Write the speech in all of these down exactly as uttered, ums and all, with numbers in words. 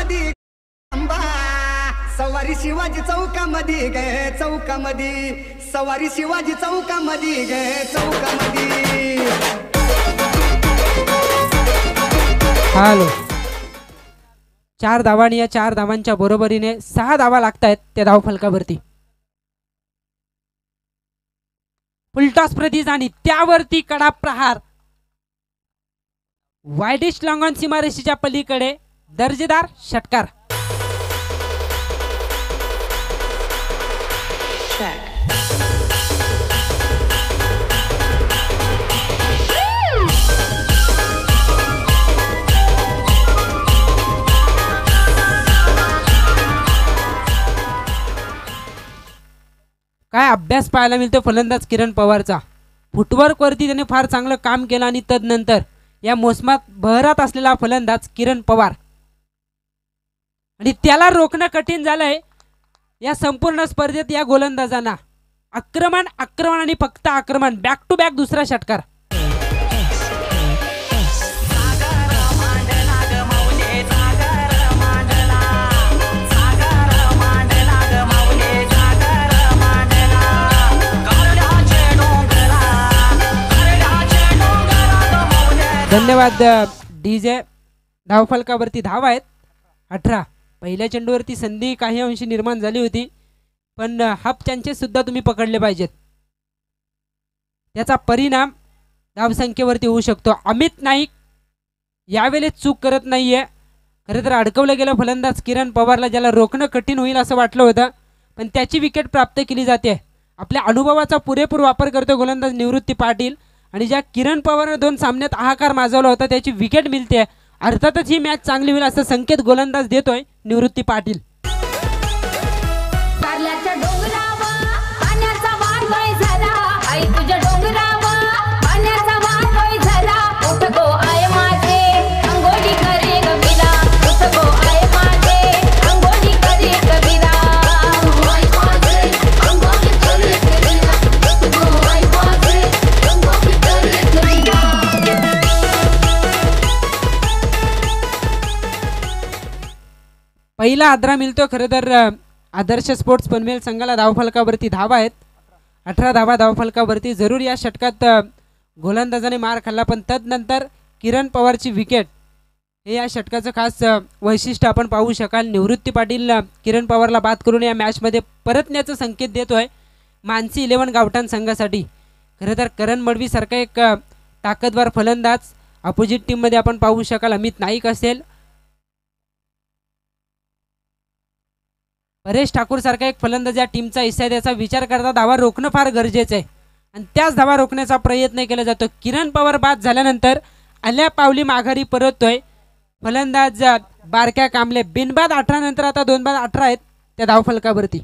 चौकामध्ये अंबा सवारी शिवाजी चौकामध्ये गे चौकामध्ये सवारी शिवाजी चौकामध्ये गे चौकामध्ये. हॅलो चार धावांनी या चार धावांच्या बरोबरीने सहा धावा लागतायत त्या धाव फलकावरती. फुलटॉस प्रतीज आणि त्यावरती कडा प्रहार. वायडिश लॉंग ऑन सीमारेषेच्या पलीकडे दर्जेदार षटकार. काय अभ्यास पाहायला मिळतो फलंदाज किरण पवारचा. फुटवर्क वरती त्याने फार चांगलं काम केलं आणि तदनंतर या मोसमात बहरात असलेला फलंदाज किरण पवार आणि त्याला रोखणं कठीण झालंय या संपूर्ण स्पर्धेत या गोलंदाजांना. आक्रमण आक्रमण आणि फक्त आक्रमण. बॅक टू बॅक दुसरा षटकार. धन्यवाद डीजे. धावफलकावरती धाव आहेत अठरा. पहिल्या चेंडूवरती संधी काही अंशी निर्माण झाली होती पण हाफ चान्सेस सुद्धा तुम्ही पकडले पाहिजेत. त्याचा परिणाम धावसंख्येवरती होऊ शकतो. अमित नाईक यावेळेस चूक करत नाहीये. खरं तर अडकवलं गेलं फलंदाज किरण पवारला ज्याला रोखणं कठीण होईल असं वाटलं होतं पण त्याची विकेट प्राप्त केली जाते. आपल्या अनुभवाचा पुरेपूर वापर करतो गोलंदाज निवृत्ती पाटील आणि ज्या किरण पवारने दोन सामन्यात हाहाकार माजवला होता त्याची विकेट मिळते. अर्थातच ही मॅच चांगली होईल असं संकेत गोलंदाज देतोय निवृत्ती पाटील. पहिला आदरा मिळतो. खरं तर आदर्श स्पोर्ट्स पनवेल संघाला धावफलकावरती धावा आहेत अठरा धावा धावफलकावरती. जरूर या षटकात गोलंदाजाने मार खाल्ला पण तदनंतर किरण पवारची विकेट हे या षटकाचं खास वैशिष्ट्य आपण पाहू शकाल. निवृत्ती पाटील किरण पवारला बाद करून या मॅचमध्ये परतण्याचा संकेत देतोय मानसी इलेव्हन गावठाण संघासाठी. खरं तर करण मडवी सारखा एक ताकदवार फलंदाज अपोजिट टीममध्ये आपण पाहू शकाल. अमित नाईक असेल, परेश ठाकूर सारखा एक फलंदाज या टीमचा हिस्सा आहे. त्याचा विचार करता धावा रोखणं फार गरजेचं आहे आणि त्याच धावा रोखण्याचा प्रयत्न केला जातो. किरण पवार बाद झाल्यानंतर आल्या पावली माघारी परततोय फलंदाज बारक्या कांबळे. बिनबाद अठरा नंतर आता दोन बाद अठरा आहेत त्या धावफलकावरती.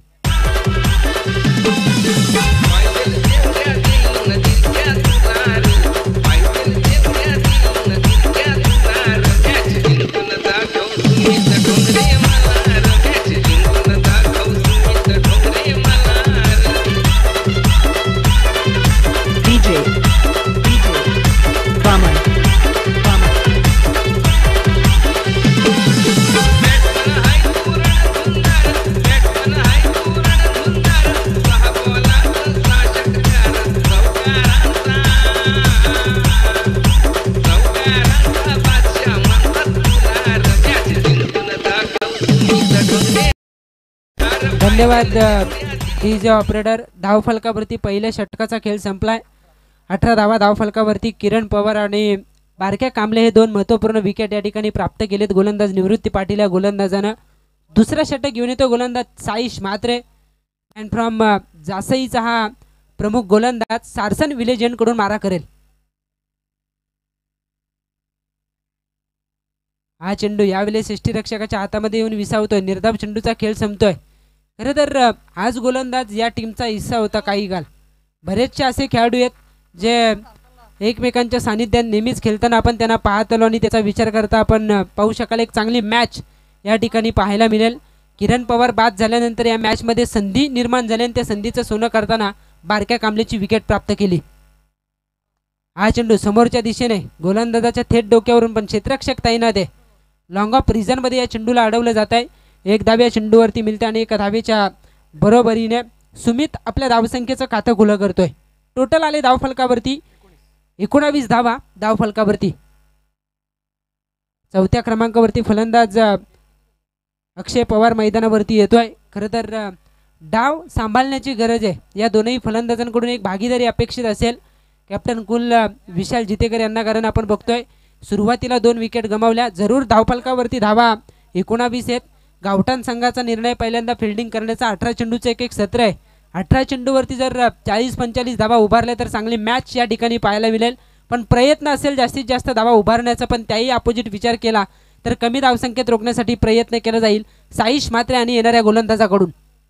धन्यवाद डीजे ऑपरेटर. धावफलकावरती पहिल्या षटकाचा खेळ संपलाय. अठरा धावा धावफलकावरती. किरण पवार आणि बारक्या कांबळे हे दोन महत्त्वपूर्ण विकेट या ठिकाणी प्राप्त केलेत गोलंदाज निवृत्ती पाटील या गोलंदाजानं. दुसरा षटक घेऊन येतो गोलंदाज साईश म्हात्रे अँड फ्रॉम जासईचा हा प्रमुख गोलंदाज सारसन विलेजकडून मारा करेल. हा चेंडू यावेळेस यष्टीरक्षकाच्या हातामध्ये येऊन विसावतोय. निर्धाव चेंडूचा खेळ संपतोय. खरं तर आज गोलंदाज या टीमचा हिस्सा होता काही काळ. बरेचसे असे खेळाडू आहेत जे एकमेकांच्या सानिध्यात नेहमीच खेळताना आपण त्यांना पाहत आलो आणि त्याचा विचार करता आपण पाहू शकाल एक चांगली मॅच या ठिकाणी पाहायला मिळेल. किरण पवार बाद झाल्यानंतर या मॅचमध्ये संधी निर्माण झाली आणि त्या संधीचं सोनं करताना बारक्या कांबळेची विकेट प्राप्त केली. हा चेंडू समोरच्या दिशेने गोलंदाजाच्या थेट डोक्यावरून पण क्षेत्ररक्षक तैनात आहे. लॉंग ऑफ रिझनमध्ये या चेंडूला अडवलं जात आहे. एक धाव या चेंडूवरती मिळते आणि एका धावेच्या बरोबरीने सुमित आपल्या धावसंख्येचं खातं खुलं करतोय. टोटल आले धावफलकावरती एकोणावीस धावा धावफलकावरती. चौथ्या क्रमांकावरती फलंदाज अक्षय पवार मैदानावरती येतोय. खरं तर डाव सांभाळण्याची गरज आहे. या दोनही फलंदाजांकडून एक भागीदारी अपेक्षित असेल कॅप्टन कुल विशाल जितेकर यांना, कारण आपण बघतोय सुरुवातीला दोन विकेट गमावल्या. जरूर धावफलकावरती धावा एकोणावीस आहेत. गावठाण संघाचा निर्णय पहिल्यांदा फिल्डिंग करण्याचा. अठरा चेंडूचं एक एक सत्र आहे. अठरा चेंडूवरती जर चाळीस पंचेचाळीस धावा उभारल्या तर चांगली मॅच या ठिकाणी पाहायला मिळेल. पण प्रयत्न असेल जास्तीत जास्त धावा उभारण्याचा, पण त्याही अपोजिट विचार केला तर कमी धावसंख्येत रोखण्यासाठी प्रयत्न केला जाईल साईश म्हात्रे आणि येणाऱ्या गोलंदाजाकडून.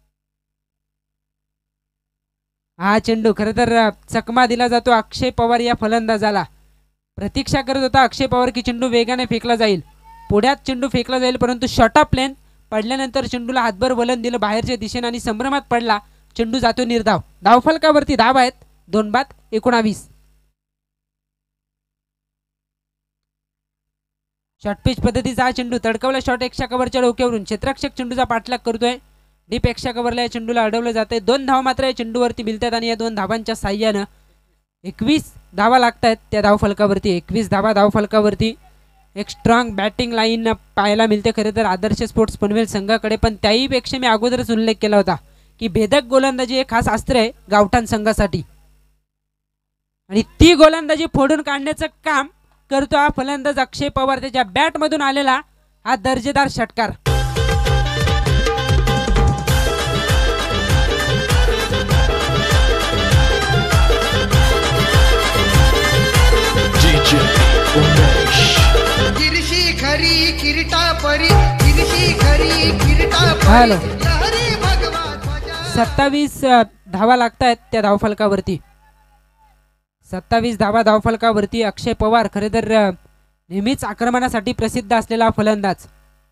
हा चेंडू खरं तर चकमा दिला जातो अक्षय पवार या फलंदाजाला. प्रतीक्षा करत होता अक्षय पवार की चेंडू वेगाने फेकला जाईल, पुढ्यात चेंडू फेकला जाईल, परंतु शॉर्ट ऑफ प्लेन पडल्यानंतर चेंडूला हातभर वलन दिलं बाहेरच्या दिशेने आणि संभ्रमात पडला. चेंडू जातो निर्धाव. धावफलकावरती धाव आहेत दोन बाद एकोणावीस. शॉर्ट पिच पद्धतीचा हा चेंडू तडकवला शॉट एक्स्ट्रा कव्हरच्या डोक्यावरून. क्षेत्ररक्षक चेंडूचा पाठलाग करतोय. डीप एक्स्ट्रा कव्हरला या चेंडूला अडवलं जाते. दोन धावा मात्र या चेंडूवरती मिळतात आणि या दोन धावांच्या साह्यानं एकवीस धावा लागत आहेत त्या धावफलकावरती. एकवीस धावा धावफलकावरती. एक स्ट्रॉंग बॅटिंग लाईन पाहायला मिळते खरं तर आदर्श स्पोर्ट्स पनवेल संघाकडे, पण त्याही पेक्षा मी अगोदरच उल्लेख केला होता की भेदक गोलंदाजी एक खास अस्त्र आहे गावठाण संघासाठी आणि ती गोलंदाजी फोडून काढण्याचं काम करतो हा फलंदाज अक्षय पवार. त्याच्या बॅट मधून आलेला हा दर्जेदार षटकार. हॅलो सत्तावीस धावा लागत आहेत त्या धावफलकावरती. सत्तावीस धावा धावफलकावरती. अक्षय पवार खरे तर नेहमीच आक्रमणासाठी प्रसिद्ध असलेला फलंदाज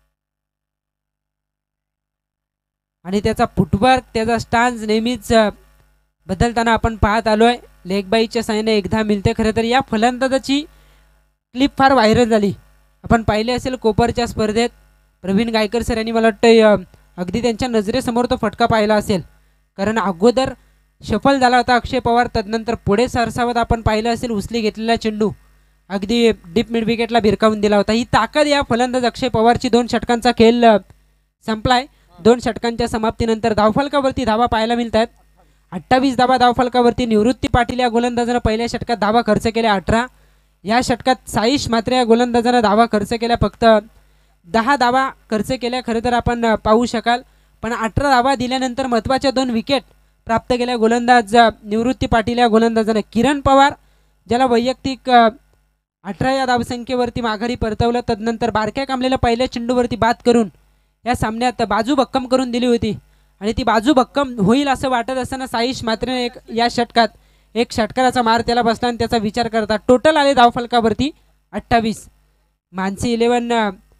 आणि त्याचा फुटवर्क त्याचा स्टान्स नेहमीच बदलताना आपण पाहत आलोय. लेग बाईच्या साहाय्याने एकदा मिळते. खरं तर या फलंदाजाची क्लिप फार व्हायरल झाली. आपण पाहिले असेल कोपरच्या स्पर्धेत प्रवीण गायकर सर यांनी मला वाटतं अगदी त्यांच्या नजरेसमोर तो फटका पाहिला असेल, कारण अगोदर सफल झाला होता अक्षय पवार. तदनंतर पुढे सरसावत आपण पाहिलं असेल उचली घेतलेला चेंडू अगदी डीप मिड विकेटला भिरकावून दिला होता. ही ताकद या फलंदाज अक्षय पवारची. दोन षटकांचा खेळ संपलाय. दोन षटकांच्या समाप्तीनंतर धावफलकावरती धावा पाहायला मिळत आहेत. अठ्ठावीस धावा धावफलकावरती. निवृत्ती पाटील या गोलंदाजानं पहिल्या षटकात धावा खर्च केल्या अठरा. या षटकात साईश म्हात्रे या गोलंदाजानं धावा खर्च केल्या फक्त दहा धावा खर्च केल्या खरं तर आपण पाहू शकाल, पण अठरा धावा दिल्यानंतर महत्त्वाच्या दोन विकेट प्राप्त केल्या गोलंदाज निवृत्ती पाटील या गोलंदाजानं. किरण पवार ज्याला वैयक्तिक अठरा या धावसंख्येवरती माघारी परतवलं, तदनंतर बारक्या कामलेला पहिल्या चेंडूवरती बाद करून या सामन्यात बाजू भक्कम करून दिली होती आणि ती बाजू भक्कम होईल असं वाटत असताना साईश म्हात्रेने एक या षटकात एक षटकाराचा मार त्याला बसला आणि त्याचा विचार करता टोटल आले धावफलकावरती अठ्ठावीस. मानसी इलेव्हन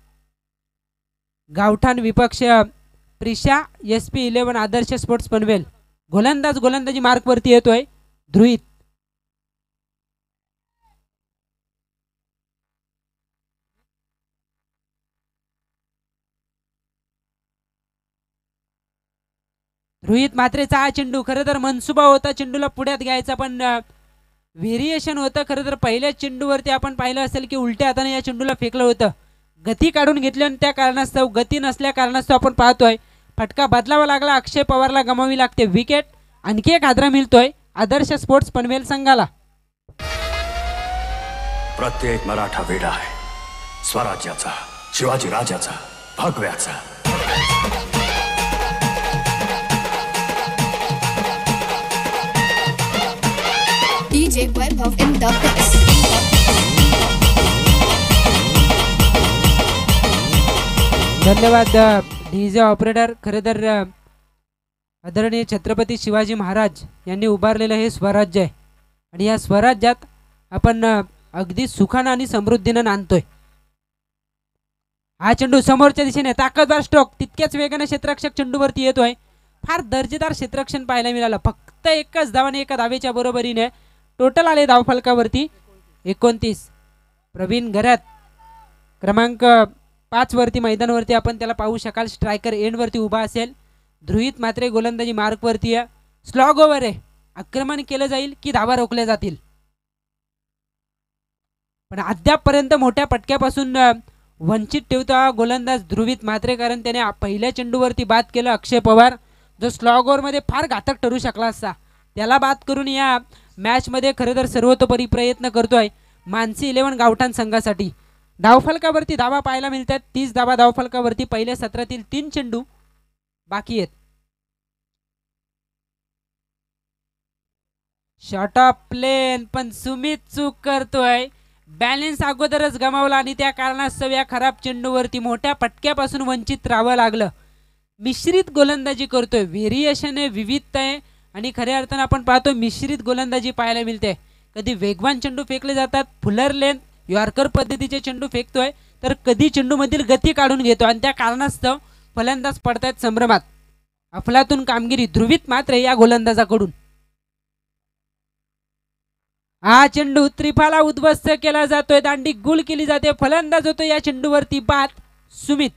गावठाण विपक्ष Prisha S P eleven Adarsh sports Panvel. गोलंदाज गोलंदाजी मार्कवरती येतोय ध्रुहित. रोहित मात्रेचा हा चेंडू खरं तर मनसुबा होता चेंडूला पुढ्यात घ्यायचा, पण व्हेरिएशन होतं. खरं तर पहिल्या चेंडूवरती आपण पाहिलं असेल की उलट्या हाताने या चेंडूला फेकलं होतं. गती काढून घेतली आणि त्या कारणास्तव गती नसल्या कारणास्तव आपण पाहतोय फटका बदलावा लागला. अक्षय पवारला गमावी लागते विकेट. आणखी एक हादरा मिळतोय आदर्श स्पोर्ट्स पनवेल संघाला. प्रत्येक मराठा वेडा आहे स्वराज्याचा, शिवाजी राजाचा, भगव्याचा. DJ Vaibhav in the mix. धन्यवाद डीजे ऑपरेटर. खरं तर आदरणीय छत्रपती शिवाजी महाराज यांनी उभारलेलं हे स्वराज्य आहे आणि या स्वराज्यात आपण अगदी सुखानं आणि समृद्धीनं नांदतोय. हा चेंडू समोरच्या दिशेने ताकदवार स्ट्रोक तितक्याच वेगाने क्षेत्ररक्षक चेंडूवरती येतोय. फार दर्जेदार क्षेत्ररक्षण पाहायला मिळालं. फक्त एकच धावाने एका धावेच्या बरोबरीने टोटल आले धावफलकावरती एकोणतीस. प्रवीण घरात क्रमांक पाच वरती मैदानावरती आपण त्याला पाहू शकाल. स्ट्रायकर एंडवरती उभा असेल. ध्रुवीत मात्रे गोलंदाजी मार्कवरती आहे. स्लॉग ओव्हर आहे. आक्रमण केलं जाईल की धावा रोखल्या जातील. पण अद्यापपर्यंत मोठ्या पटक्यापासून वंचित ठेवतो हा गोलंदाज ध्रुवीत मात्रे, कारण त्याने पहिल्या चेंडूवरती बाद केलं अक्षय पवार, जो स्लॉग ओव्हरमध्ये फार घातक ठरू शकला असता. त्याला बाद करून या मॅचमध्ये खरं तर सर्वतोपरी प्रयत्न करतोय मानसी इलेव्हन गावठाण संघासाठी. धावफलकावरती धावा पाहायला मिळतात. तीस धावा धावफलकावरती. पहिल्या सत्रातील तीन चेंडू बाकी आहेत. शॉट ऑफ प्लेन, पण सुमित चूक करतोय. बॅलेन्स अगोदरच गमावला आणि त्या कारणास्तव या खराब चेंडूवरती मोठ्या पटक्यापासून वंचित राहावं लागलं. मिश्रित गोलंदाजी करतोय. व्हेरिएशन आहे, विविधता आहे आणि खऱ्या अर्थानं आपण पाहतो मिश्रित गोलंदाजी पाहायला मिळते. कधी वेगवान चेंडू फेकले जातात, फुलर लेंथ यॉर्कर पद्धतीचे चेंडू फेकतोय, तर कधी चेंडूमधील गती काढून घेतो आणि त्या कारणास्तव फलंदाज पडतायत संभ्रमात. अफलातून कामगिरी ध्रुवीत मात्र या गोलंदाजाकडून. हा चेंडू त्रिफाला उद्ध्वस्त केला जातोय. दांडी गुल केली जाते. फलंदाज होतो या चेंडूवरती बाद सुमित.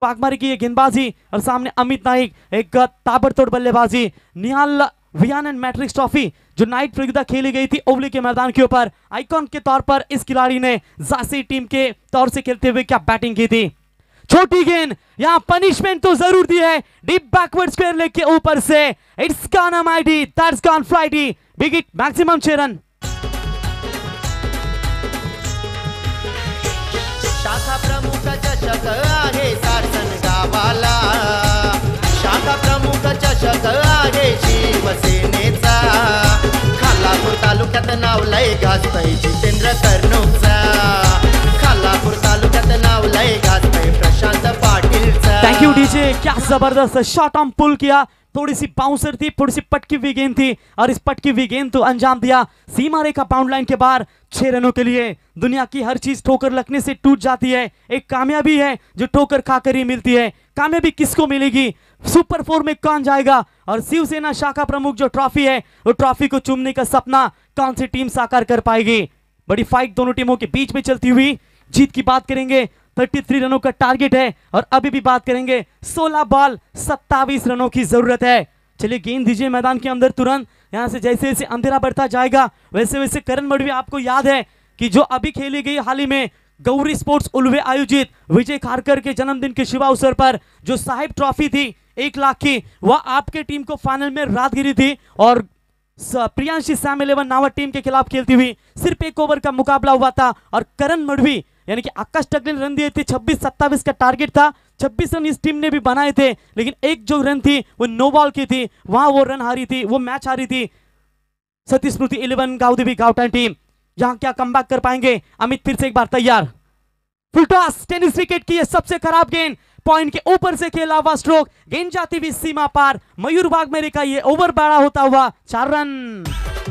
वाघमारे की ये गेंदबाजी और सामने अमित नाइक एक ताबड़तोड़ बल्लेबाजी। Nihal Viyan and matrix trophy जो नाइट प्रतियोगिता खेली गई थी ओवली के मैदान के ऊपर, आइकॉन के तौर पर इस खिलाड़ी ने झांसी टीम के तौर से खेलते हुए क्या बैटिंग की थी। छोटी गेंद, यहां पनिशमेंट तो जरूर दी है, डीप बैकवर्ड स्क्वायर लेग के ऊपर से। It's gone mighty, that's gone flighty, big hit, maximum छह रन। शाखा प्रमुख चषक आहे सारसन गावाला, शाखा प्रमुख चषक आहे शिवसेनेचा, खालापूर तालुक्यात नाव लय गाजतय जितेंद्र कर्णूचा, खालापूर तालुक्यात नाव लय गाजतय प्रशांत पाटीलचा। थैंक यू डीजे, क्या जबरदस्त शॉट ऑन पुल किया, थोड़ी सी बाउंसर थी, थोड़ी सी पटकी हुई गेंद थी और इस पटकी हुई गेंद तो अंजाम दिया सीमा रेखा बाउंड लाइन के बाहर छह रनों के लिए। दुनिया की हर चीज ठोकर लगने से टूट जाती है, एक कामयाबी है जो ठोकर खाकर ही मिलती है। कामयाबी किसको मिलेगी, सुपर फोर में कौन जाएगा, और शिवसेना शाखा प्रमुख जो ट्रॉफी है वो ट्रॉफी को चूमने का सपना कौन सी टीम साकार कर पाएगी। बड़ी फाइट दोनों टीमों के बीच में चलती हुई, जीत की बात करेंगे तैंतीस रनों का टारगेट है और अभी भी बात करेंगे सोलह बॉल सत्ताईस रनों की जरूरत है। चलिए गेंद दीजिए मैदान के अंदर तुरंत। यहां से जैसे जैसे अंधेरा बढ़ता जाएगा वैसे वैसे करण मडवी, आपको याद है कि जो अभी खेली गई हाल ही में गौरी स्पोर्ट्स उल्वे आयोजित विजय खारकर के जन्मदिन के शुभ अवसर पर जो साहिब ट्रॉफी थी एक लाख की, वह आपके टीम को फाइनल में रात गिरी थी और प्रियांशी सैम इलेवन नावर टीम के खिलाफ खेलती हुई सिर्फ एक ओवर का मुकाबला हुआ था और करण मडवी यानी कि आकाश टकले ने रन दिए थे। छब्बीस सत्ताईस का टारगेट था, छब्बीस रन इस टीम ने भी बनाए थे, लेकिन एक जो रन थी वो नो बॉल की थी, वहां वो रन हारी थी, वो मैच हारी थी सती स्मृति इलेवन गांवदेवी गांवटान टीम। यहां क्या कमबैक कर पाएंगे अमित, फिर से एक बार तैयार, फुल टॉस, टेनिस विकेट की ये सबसे खराब गेंद, पॉइंट के ऊपर से खेला हुआ स्ट्रोक, गेंद जाती हुई सीमा पार, मयूर वाघमेरे का ये ओवर बड़ा होता हुआ चार रन।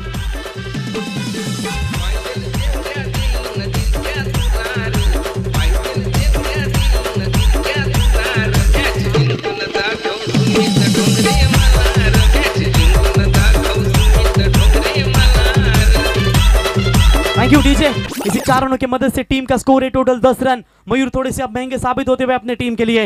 Thank you DJ. इसी चार रनों की मदद से टीम का स्कोर है टोटल दस रन। मयूर थोड़े से अब महंगे साबित होते हुए अपने टीम के लिए।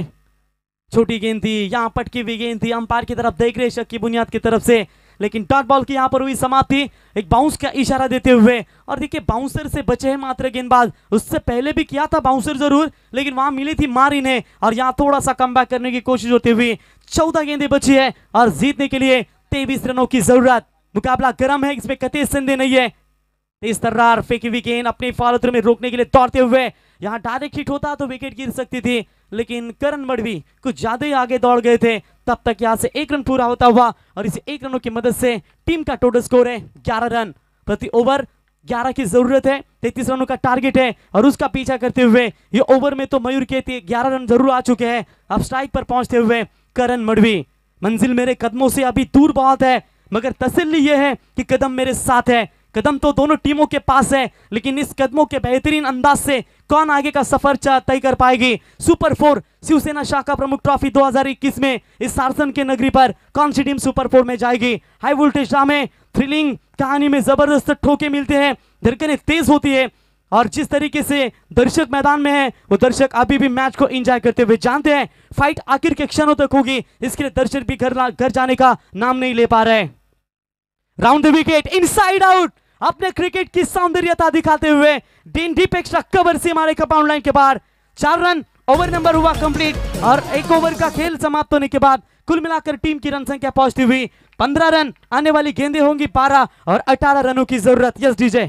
छोटी गेंद थी, यहां पटकी हुई गेंद थी, अंपायर की तरफ देख रहे शक की बुनियाद की तरफ से, लेकिन डॉट बॉल की यहां पर हुई समाप्ति एक बाउंस का इशारा देते हुए। और देखिए बाउंसर से बचे हैं मात्र गेंदबाज, उससे पहले भी किया था बाउंसर जरूर, लेकिन वहां मिली थी मार इन्हें और यहां थोड़ा सा कमबैक करने की कोशिश होती हुई। चौदह गेंदें बची है और जीतने के लिए तेईस रनों की जरूरत। मुकाबला गर्म है, इसमें कतई संदेह नहीं है। तेज तर्रार फेंकी हुई गेंद अपने फॉलोथ्रू में रोकने के लिए दौड़ते हुए, यहां डायरेक्ट हिट होता तो विकेट गिर सकती थी, लेकिन करण मडवी कुछ ज्यादा ही आगे दौड़ गए थे। तब तक यहां से एक रन पूरा होता हुआ और इसे एक रनों की मदद से टीम का टोटल स्कोर है ग्यारह रन। प्रति ओवर ग्यारह की जरूरत है, तैतीस रनों का टारगेट है और उसका पीछा करते हुए ये ओवर में तो मयूर के ग्यारह रन जरूर आ चुके हैं। अब स्ट्राइक पर पहुंचते हुए करण मडवी, मंजिल मेरे कदमों से अभी दूर बहुत है, मगर तसल्ली यह है कि कदम मेरे साथ है। कदम तो दोनों टीमों के पास है, लेकिन इस कदमों के बेहतरीन अंदाज से कौन आगे का सफर तय कर पाएगी। सुपर फोर शिवसेना शाखा प्रमुख ट्रॉफी दो हज़ार इक्कीस में इस सारसन के नगरी पर कौन सी टीम सुपर फोर में जाएगी। हाई वोल्टेज ड्रामे थ्रिलिंग कहानी में जबरदस्त ठोके मिलते हैं, धड़कनें तेज होती है और जिस तरीके से दर्शक मैदान में है वो दर्शक अभी भी मैच को एंजॉय करते हुए जानते हैं फाइट आखिर के क्षणों तक होगी, इसके लिए दर्शक भी घर घर जाने का नाम नहीं ले पा रहे। Round the wicket, inside out, अपने क्रिकेट की सौंदर्यता दिखाते हुए डीन डीप एक्स्ट्रा कवर से हमारे कंपाउंड लाइन के बाहर चार रन। ओवर नंबर हुआ कंप्लीट और एक ओवर का खेल समाप्त होने के बाद कुल मिलाकर टीम की रन संख्या पहुंचती हुई पंद्रह रन। आने वाली गेंदें होंगी बारह और अठारह रनों की जरूरत। Yes DJ.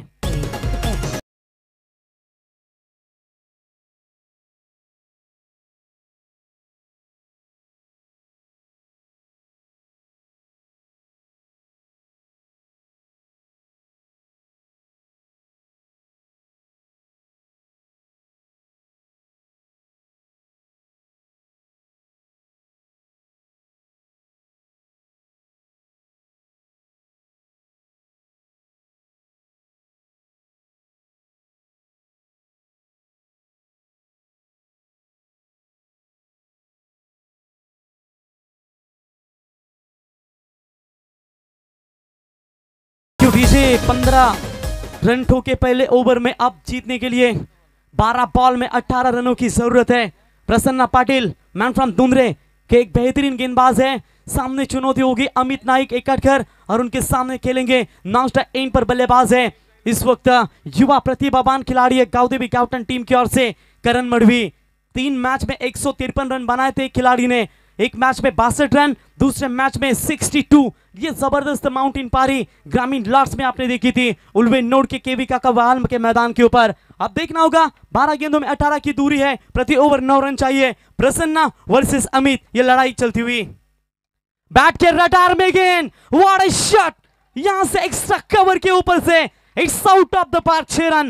डीजे पंद्रह रन ठोके पहले ओवर में, अब जीतने के लिए बारह बॉल में अठारह रनों की जरूरत है। प्रसन्ना पाटिल मैन फ्रॉम दुंदरे के एक बेहतरीन गेंदबाज है। सामने चुनौती होगी अमित नाइक एकटकर और उनके सामने खेलेंगे नॉस्टा एंड पर बल्लेबाज है इस वक्त युवा प्रतिभावान खिलाड़ी है गावदेवी गावटन टीम की ओर से करण मडवी। तीन मैच में एक सौ तिरपन रन बनाए थे खिलाड़ी ने, एक मैच में बासठ रन, दूसरे मैच में बासठ। ये जबरदस्त माउंटेन पारी ग्रामीण लॉर्ड्स में आपने देखी थी उल्वे नोड के केवी का कवाल के मैदान के ऊपर। अब देखना होगा बारह गेंदों में अठारह की दूरी है, प्रति ओवर नौ रन चाहिए। प्रसन्ना वर्सेस अमित, ये लड़ाई चलती हुई बैट के रडार में गेंद, व्हाट अ शॉट, यहां से एक्स्ट्रा कवर के ऊपर से it's out of the park, छह रन।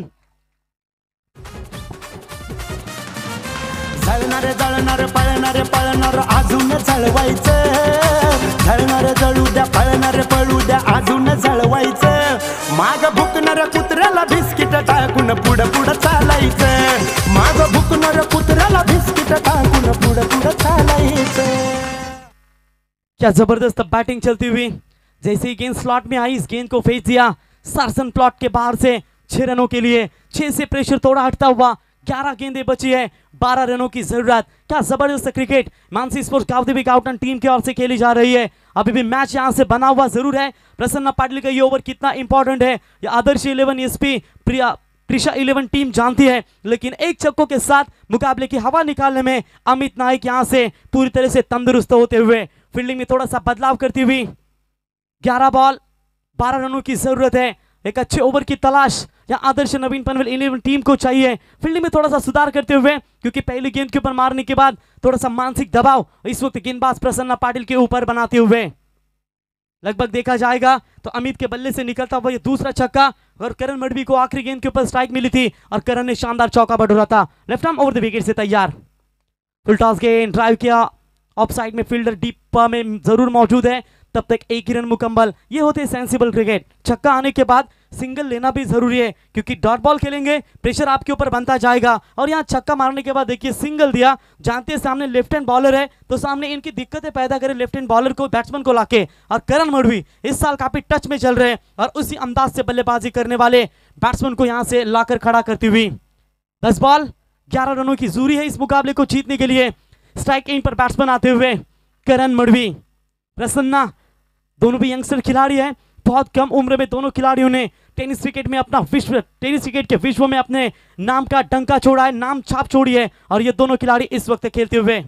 जळणारे जळणारे पळणारे पळणार अजून जळवायचं, जळणारे जळू द्या पळणारे पळू द्या अजून जळवायचं, माग भुकणाऱ्या कुत्र्याला बिस्किट टाकून पुढं पुढं चालायचं, माग भुकणाऱ्या कुत्र्याला बिस्किट टाकून पुढं पुढं चालायचं। क्या जबरदस्त बैटिंग चलती हुई, जैसे ही गेंद स्लॉट में आई इस गेंद को फेंक दिया सार्सन प्लॉट के बाहर से छह रनों के लिए। छह से प्रेशर थोड़ा हटता हुआ ग्यारह गेंदें बची है, बारह रनों की जरूरत। क्या जबरदस्त cricket Mansi sports Gavdevi Gavtan team की ओर से खेली जा रही है। अभी भी मैच यहां से बना हुआ जरूर है। प्रसन्ना पाटिल का ये ओवर कितना इंपॉर्टेंट है ये Adarsh eleven SP Priya Trisha eleven team जानती है, लेकिन एक छक्कों के साथ मुकाबले की हवा निकालने में अमित नाइक यहां से पूरी तरह से तंदुरुस्त होते हुए फील्डिंग में थोड़ा सा बदलाव करती हुई। ग्यारह बॉल बारह रनों की जरूरत है, एक अच्छे ओवर की तलाश या आदर्श नवीन पनवेल इलेवन टीम को चाहिए। फील्डिंग में थोड़ा सा सुधार करते हुए, क्योंकि पहली गेंद के ऊपर मारने के बाद थोड़ा सा मानसिक दबाव इस वक्त गेंदबाज प्रसन्ना पाटिल के ऊपर बनाते हुए लगभग देखा जाएगा तो अमित के बल्ले से निकलता हुआ ये दूसरा छक्का, और करण मडवी को आखिरी गेंद के ऊपर स्ट्राइक मिली थी और करण ने शानदार चौका बटोरा था। Left arm over the wicket से तैयार, फुल टॉस गेंद ड्राइव किया, ऑफ साइड में फील्डर डीप में जरूर मौजूद है, तब तक एक ही रन मुकम्मल। ये होते हैं सेंसिबल क्रिकेट। छक्का आने के बाद सिंगल लेना भी जरूरी है, क्योंकि डॉट बॉल खेलेंगे प्रेशर आपके ऊपर बनता जाएगा, और यहाँ छक्का मारने के बाद देखिए सिंगल दिया, जानते हैं सामने लेफ्ट हैंड बॉलर है तो सामने इनकी दिक्कतें पैदा करें लेफ्ट हैंड बॉलर को, बैट्समैन को लाके। और करण मडवी इस साल काफी टच में चल रहे हैं और उसी अंदाज से बल्लेबाजी करने वाले बैट्समैन को यहाँ से लाकर खड़ा करती हुई। दस बॉल ग्यारह रनों की जरूरी है इस मुकाबले को जीतने के लिए। स्ट्राइक एंड पर बैट्समैन आते हुए करण मडवी, प्रसन्ना, दोनों भी यंगस्टर खिलाड़ी हैं। बहुत कम उम्र में दोनों खिलाड़ियों ने टेनिस क्रिकेट में अपना विश्व टेनिस क्रिकेट के विश्व में अपने नाम का डंका छोड़ा है, नाम छाप छोड़ी है, और ये दोनों खिलाड़ी इस वक्त खेलते हुए।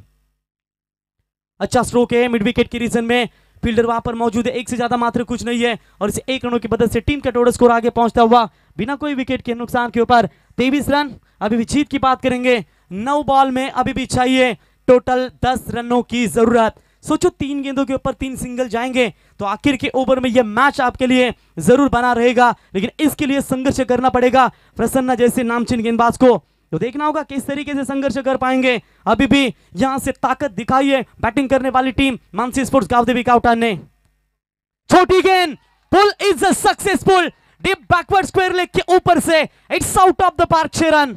अच्छा स्ट्रोक है मिड विकेट के रीजन में, फील्डर वहां पर मौजूद है, एक से ज्यादा मात्र कुछ नहीं है, और इसे एक रनों की मदद से टीम का टोटल स्कोर आगे पहुंचता हुआ बिना कोई विकेट के नुकसान के ऊपर तेईस रन। अभी भी जीत की बात करेंगे, नौ बॉल में अभी भी चाहिए टोटल दस रनों की जरूरत। सोचो तीन गेंदों के ऊपर तीन सिंगल जाएंगे तो आखिर के ओवर में यह मैच आपके लिए जरूर बना रहेगा, लेकिन इसके लिए संघर्ष करना पड़ेगा प्रसन्ना जैसे नामचीन गेंदबाज को। तो देखना होगा किस तरीके से संघर्ष कर पाएंगे। अभी भी यहां से ताकत दिखाई है बैटिंग करने वाली टीम मानसी स्पोर्ट्स गावदेवी गावटन ने। छोटी गेंद, pull is successful, deep backward square leg के ऊपर से it's out of the park, छह रन।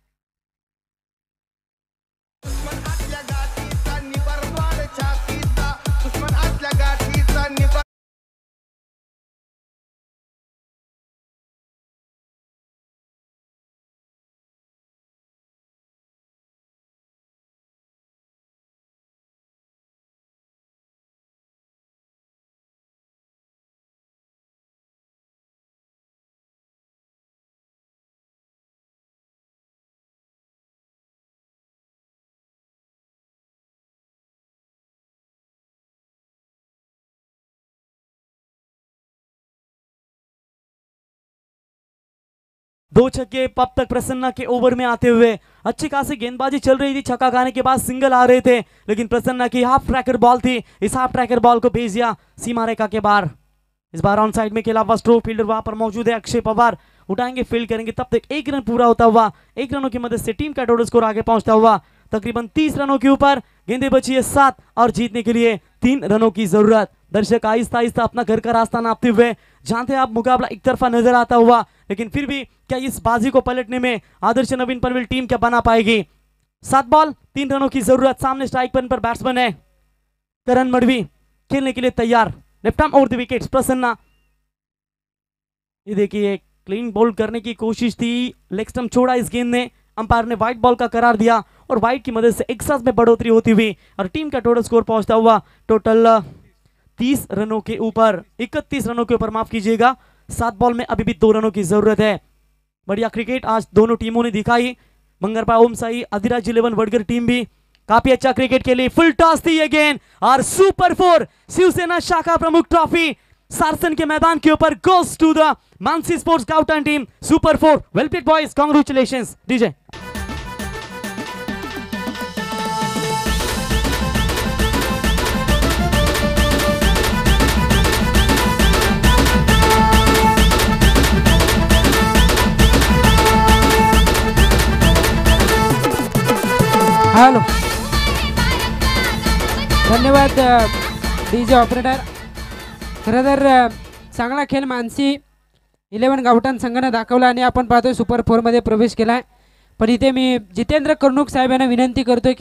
दो छक्के पब तक प्रसन्ना के ओवर में आते हुए अच्छी खासी गेंदबाजी चल रही थी, छक्का खाने के बाद सिंगल आ रहे थे, लेकिन प्रसन्ना की हाफ ट्रैकर बॉल थी, इस हाफ ट्रैकर बॉल को भेज दिया सीमा रेखा के बाहर। इस बार ऑन साइड में खेला हुआ स्ट्रोक, फील्डर वहां पर मौजूद है अक्षय पवार, उठाएंगे फील्ड करेंगे, तब तक एक रन पूरा होता हुआ एक रनों की मदद से टीम का टोटल स्कोर आगे पहुंचता हुआ तकरीबन तीस रनों के ऊपर। गेंदे बची है सात और जीतने के लिए तीन रनों की जरूरत। दर्शक आहिस्ता आहिस्ता अपना घर का रास्ता नापते हुए जानते हैं आप मुकाबला एक तरफा नजर आता हुआ, लेकिन फिर भी क्या इस बाजी को पलटने में आदर्श नवीन पनवेल टीम क्या बना पाएगी। सात बॉल तीन रनों की जरूरत, सामने स्ट्राइक पर, पर बैट्समैन है करण मडवी खेलने के लिए तैयार। Left arm over the wickets Prasanna, ये देखिए क्लीन बॉल करने की कोशिश थी, लेग स्टंप छोड़ा इस गेंद ने, अंपायर ने व्हाइट बॉल का करार दिया और वाइट की मदद से एक साथ में बढ़ोतरी होती हुई और टीम का टोटल स्कोर पहुंचता हुआ टोटल तीस रनों के ऊपर, इकतीस रनों के ऊपर, माफ कीजिएगा। सात बॉल में अभी भी दो रनों की जरूरत है। बढ़िया क्रिकेट आज दोनों टीमों ने दिखाई। मंगरपा ओम साई अधिराज इलेवन वडगर टीम भी काफी अच्छा क्रिकेट के लिए फुल टॉस थी अगेन और सुपर फोर शिवसेना शाखा प्रमुख ट्रॉफी सारसन के मैदान के ऊपर goes to the Mansi sports गाउटन team. Super four, well played boys, congratulations. DJ hello, धन्यवाद डीजे ऑपरेटर. खरं तर अ, चांगला खेळ मानसी इलेवन गावठाण संघानं दाखवला आणि आपण पाहतोय सुपर फोरमध्ये प्रवेश केला आहे. पण इथे मी जितेंद्र कर्णुक साहेब यांना विनंती करतोय